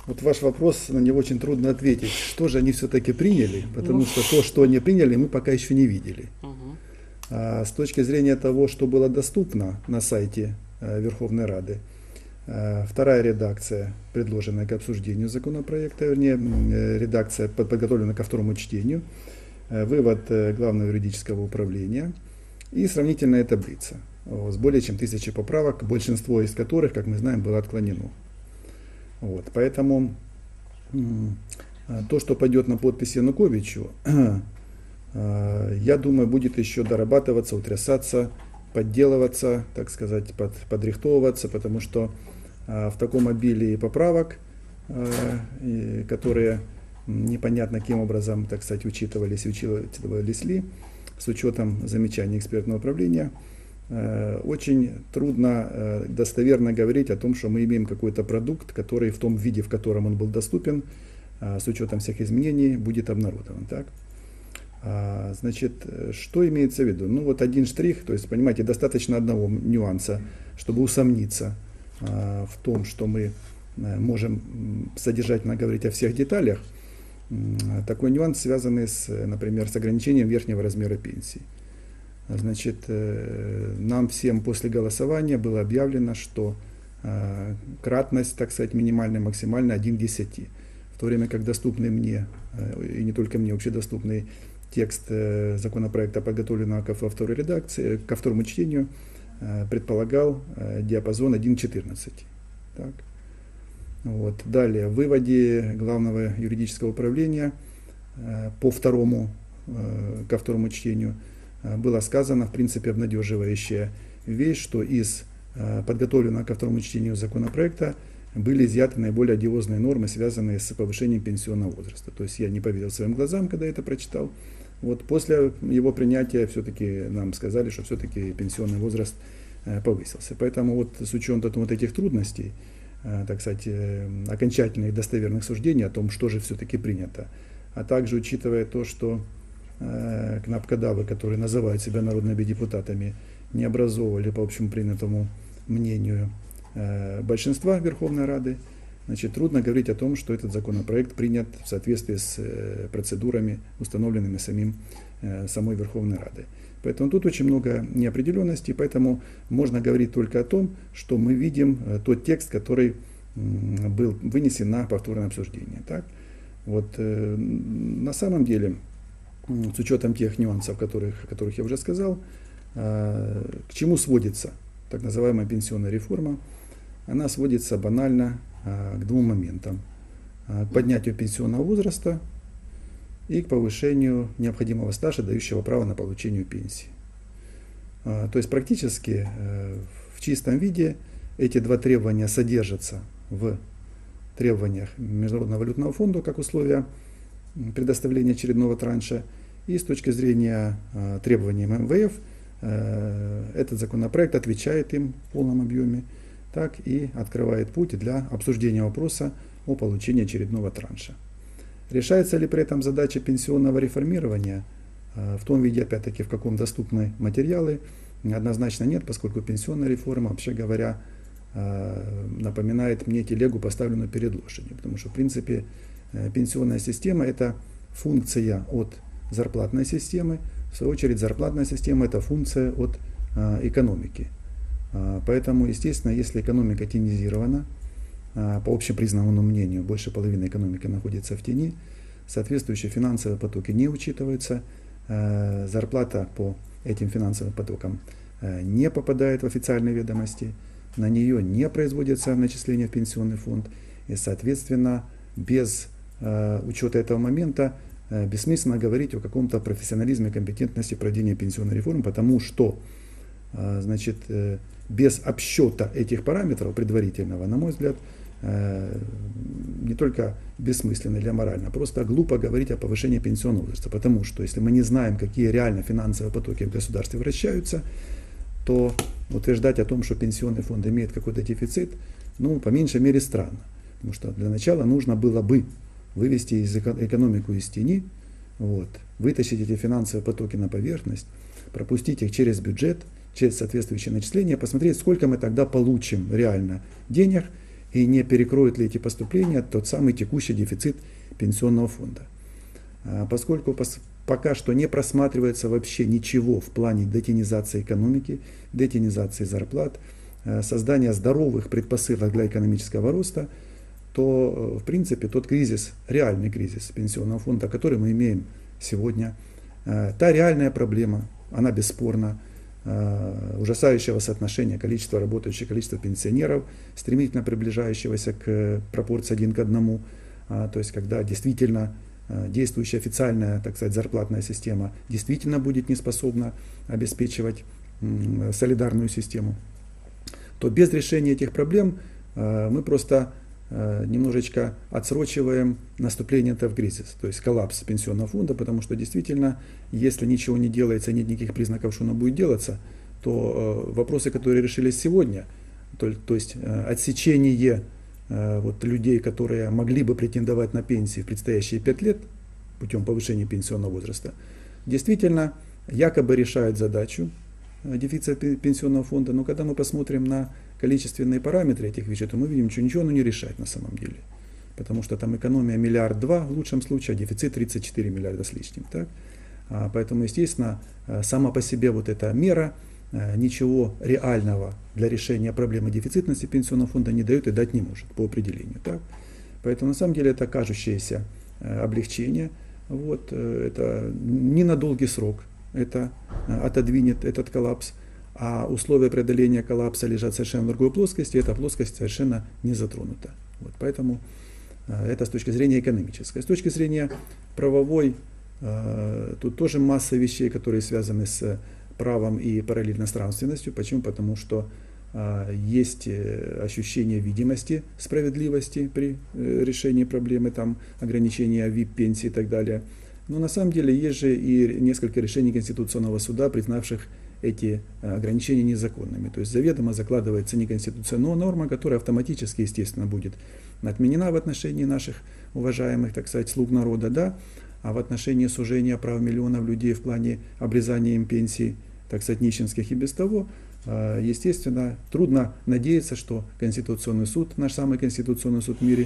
Вот ваш вопрос, на него очень трудно ответить. Что же они все-таки приняли? Потому что то, что они приняли, мы пока еще не видели. А с точки зрения того, что было доступно на сайте Верховной Рады, вторая редакция, предложенная к обсуждению законопроекта, вернее, редакция, подготовленная ко второму чтению, вывод Главного юридического управления и сравнительная таблица с более чем 1000 поправок, большинство из которых, как мы знаем, было отклонено. Вот, поэтому то, что пойдет на подпись Януковичу, я думаю, будет еще дорабатываться, утрясаться, подделываться, так сказать, подрихтовываться, потому что в таком обилии поправок, которые непонятно каким образом, так сказать, учитывались ли, с учетом замечаний экспертного управления, очень трудно достоверно говорить о том, что мы имеем какой-то продукт, который в том виде, в котором он был доступен, с учетом всех изменений, будет обнародован. Так? Значит, что имеется в виду? Ну вот один штрих, то есть, понимаете, достаточно одного нюанса, чтобы усомниться в том, что мы можем содержательно говорить о всех деталях. Такой нюанс, связанный, например, с ограничением верхнего размера пенсии. Значит, нам всем после голосования было объявлено, что кратность, так сказать, минимальная, максимальная 1 к 10. В то время как доступный мне, и не только мне, общедоступный текст законопроекта, подготовленного ко второй редакции, ко второму чтению, предполагал диапазон 1 к 14. Так. Вот. Далее, в выводе Главного юридического управления ко второму чтению было сказано, в принципе, обнадеживающая вещь, что из подготовленного ко второму чтению законопроекта были изъяты наиболее одиозные нормы, связанные с повышением пенсионного возраста. То есть я не поверил своим глазам, когда это прочитал. Вот после его принятия все-таки нам сказали, что все-таки пенсионный возраст повысился. Поэтому вот с учетом вот этих трудностей, так сказать, окончательных достоверных суждений о том, что же все-таки принято, а также учитывая то, что кнопкодавы, которые называют себя народными депутатами, не образовывали по общепринятому мнению большинства Верховной Рады, значит, трудно говорить о том, что этот законопроект принят в соответствии с процедурами, установленными самой Верховной Радой. Поэтому тут очень много неопределенностей, поэтому можно говорить только о том, что мы видим тот текст, который был вынесен на повторное обсуждение. Так? Вот, на самом деле, с учетом тех нюансов, о которых я уже сказал, к чему сводится так называемая пенсионная реформа? Она сводится банально к двум моментам. К поднятию пенсионного возраста и к повышению необходимого стажа, дающего право на получение пенсии. То есть практически в чистом виде эти два требования содержатся в требованиях Международного валютного фонда как условия предоставления очередного транша. И с точки зрения требований МВФ этот законопроект отвечает им в полном объеме, так и открывает путь для обсуждения вопроса о получении очередного транша. Решается ли при этом задача пенсионного реформирования в том виде, опять-таки, в каком доступны материалы? Однозначно нет, поскольку пенсионная реформа, вообще говоря, напоминает мне телегу, поставленную перед лошадью. Потому что, в принципе, пенсионная система – это функция от зарплатной системы. В свою очередь, зарплатная система – это функция от экономики. Поэтому, естественно, если экономика тенизирована, по общепризнанному мнению, больше половины экономики находится в тени, соответствующие финансовые потоки не учитываются, зарплата по этим финансовым потокам не попадает в официальные ведомости, на нее не производится начисление в пенсионный фонд, и, соответственно, без учета этого момента бессмысленно говорить о каком-то профессионализме, компетентности проведения пенсионной реформы, потому что, значит, без обсчета этих параметров предварительного, на мой взгляд, не только бессмысленно или аморально, а просто глупо говорить о повышении пенсионного возраста. Потому что если мы не знаем, какие реально финансовые потоки в государстве вращаются, то утверждать о том, что пенсионный фонд имеет какой-то дефицит, ну, по меньшей мере, странно. Потому что для начала нужно было бы вывести экономику из тени, вот, вытащить эти финансовые потоки на поверхность, пропустить их через бюджет, через соответствующие начисления, посмотреть, сколько мы тогда получим реально денег, и не перекроют ли эти поступления тот самый текущий дефицит пенсионного фонда. Поскольку пока что не просматривается вообще ничего в плане детинизации экономики, детинизации зарплат, создания здоровых предпосылок для экономического роста, то в принципе тот кризис, реальный кризис пенсионного фонда, который мы имеем сегодня, та реальная проблема, она бесспорна, ужасающего соотношения количества работающих, количества пенсионеров, стремительно приближающегося к пропорции 1 к 1, то есть когда действительно действующая официальная, так сказать, зарплатная система действительно будет не способна обеспечивать солидарную систему, то без решения этих проблем мы просто немножечко отсрочиваем наступление этого в кризис, то есть коллапс пенсионного фонда, потому что действительно, если ничего не делается, нет никаких признаков, что оно будет делаться, то вопросы, которые решились сегодня, то есть отсечение вот, людей, которые могли бы претендовать на пенсии в предстоящие 5 лет путем повышения пенсионного возраста, действительно якобы решают задачу дефицита пенсионного фонда, но когда мы посмотрим на количественные параметры этих вещей, то мы видим, что ничего оно не решает на самом деле. Потому что там экономия 1,2 миллиарда в лучшем случае, а дефицит 34 миллиарда с лишним. Так? Поэтому, естественно, сама по себе вот эта мера ничего реального для решения проблемы дефицитности пенсионного фонда не дает и дать не может по определению. Так? Поэтому на самом деле это кажущееся облегчение. Вот, это не на долгий срок. Это отодвинет этот коллапс, а условия преодоления коллапса лежат совершенно в другой плоскости, и эта плоскость совершенно не затронута. Вот, поэтому это с точки зрения экономической. С точки зрения правовой, тут тоже масса вещей, которые связаны с правом и параллельно с нравственностью. Почему? Потому что есть ощущение видимости справедливости при решении проблемы, там, ограничения ВИП-пенсии и так далее. Но на самом деле есть же и несколько решений Конституционного суда, признавших эти ограничения незаконными. То есть заведомо закладывается неконституционная норма, которая автоматически, естественно, будет отменена в отношении наших уважаемых, так сказать, слуг народа, да, а в отношении сужения прав миллионов людей в плане обрезания им пенсий, так сказать, нищенских и без того, естественно, трудно надеяться, что Конституционный суд, наш самый Конституционный суд в мире,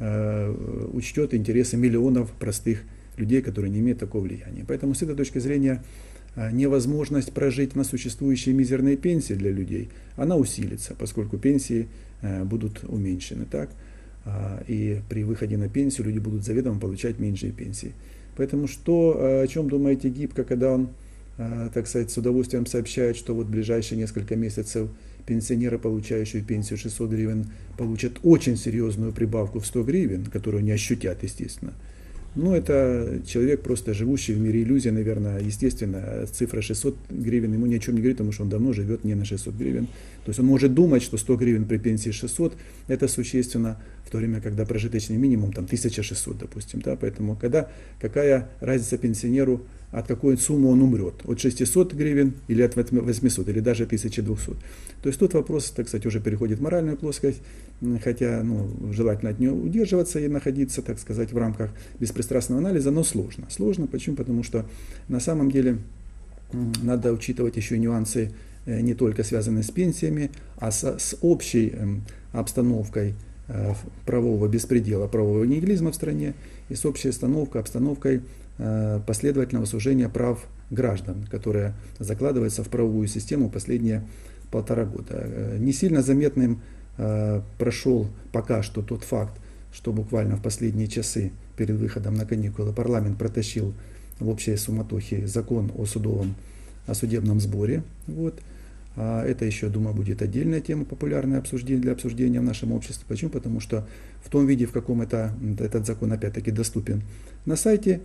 учтет интересы миллионов простых людей, которые не имеют такого влияния. Поэтому с этой точки зрения невозможность прожить на существующие мизерные пенсии для людей, она усилится, поскольку пенсии будут уменьшены. Так? И при выходе на пенсию люди будут заведомо получать меньшие пенсии. Поэтому о чем думаете Гибко, когда он, так сказать, с удовольствием сообщает, что вот в ближайшие несколько месяцев пенсионеры, получающие пенсию 600 гривен, получат очень серьезную прибавку в 100 гривен, которую они ощутят, естественно. Ну, это человек, просто живущий в мире иллюзий, наверное, естественно, цифра 600 гривен ему ни о чем не говорит, потому что он давно живет не на 600 гривен. То есть он может думать, что 100 гривен при пенсии 600, это существенно, в то время, когда прожиточный минимум там 1600, допустим. Да? Поэтому какая разница пенсионеру, от какой суммы он умрет? От 600 гривен или от 800, или даже 1200. То есть тот вопрос, так сказать, уже переходит в моральную плоскость, хотя желательно от нее удерживаться и находиться, так сказать, в рамках беспристрастного анализа, но сложно. Сложно, почему? Потому что на самом деле надо учитывать еще нюансы, не только связанные с пенсиями, а с общей обстановкой правового беспредела, правового нигилизма в стране, и с общей обстановкой последовательного сужения прав граждан, которая закладывается в правовую систему последние 1,5 года. Не сильно заметным прошел пока что тот факт, что буквально в последние часы перед выходом на каникулы парламент протащил в общей суматохе закон о судебном сборе. Вот. Это еще, думаю, будет отдельная тема, популярная для обсуждения в нашем обществе. Почему? Потому что в том виде, в каком этот закон опять-таки доступен на сайте,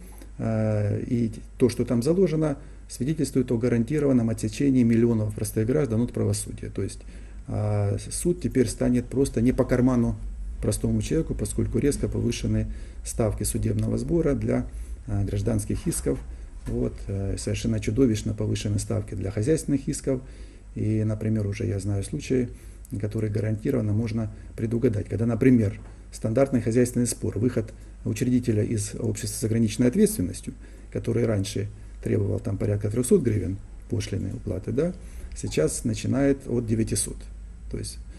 и то, что там заложено, свидетельствует о гарантированном отсечении миллионов простых граждан от правосудия. То есть суд теперь станет просто не по карману простому человеку, поскольку резко повышены ставки судебного сбора для гражданских исков. Вот, совершенно чудовищно повышены ставки для хозяйственных исков. И, например, уже я знаю случаи, которые гарантированно можно предугадать. Когда, например, стандартный хозяйственный спор, выход учредителя из общества с ограниченной ответственностью, который раньше требовал там порядка 300 гривен пошлины уплаты, да, сейчас начинает от 900. То есть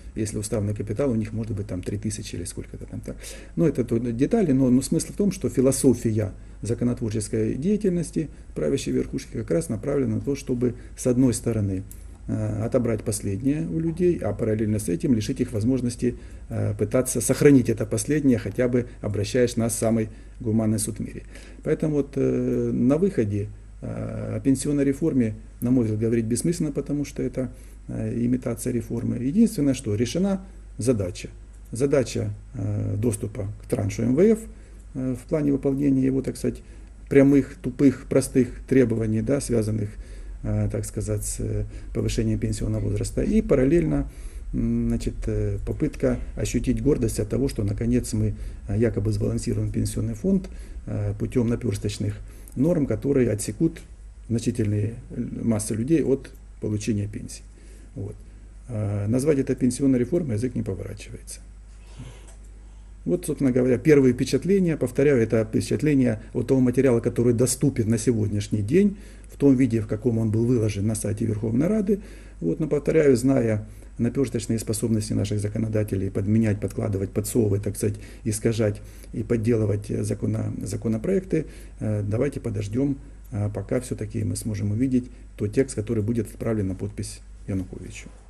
если уставный капитал у них может быть там 3000 или сколько-то там. Так. Но это детали, но смысл в том, что философия законотворческой деятельности правящей верхушки как раз направлена на то, чтобы с одной стороны отобрать последнее у людей, а параллельно с этим лишить их возможности пытаться сохранить это последнее, хотя бы обращаясь на самый гуманный суд в мире. Поэтому вот на выходе о пенсионной реформе, на мой взгляд, говорить бессмысленно, потому что это имитация реформы. Единственное, что решена задача. Задача доступа к траншу МВФ в плане выполнения его, так сказать, прямых, тупых, простых требований, да, связанных, так сказать, с повышением пенсионного возраста. И параллельно, значит, попытка ощутить гордость от того, что наконец мы якобы сбалансируем пенсионный фонд путем наперсточных норм, которые отсекут значительные массы людей от получения пенсии. Вот. Назвать это пенсионной реформой язык не поворачивается. Вот, собственно говоря, первые впечатления, повторяю, это впечатление от того материала, который доступен на сегодняшний день, в том виде, в каком он был выложен на сайте Верховной Рады. Вот, но, повторяю, зная наперсточные способности наших законодателей подменять, подкладывать, подсовывать, так сказать, искажать и подделывать законопроекты, давайте подождем, пока все-таки мы сможем увидеть тот текст, который будет отправлен на подпись Януковичу.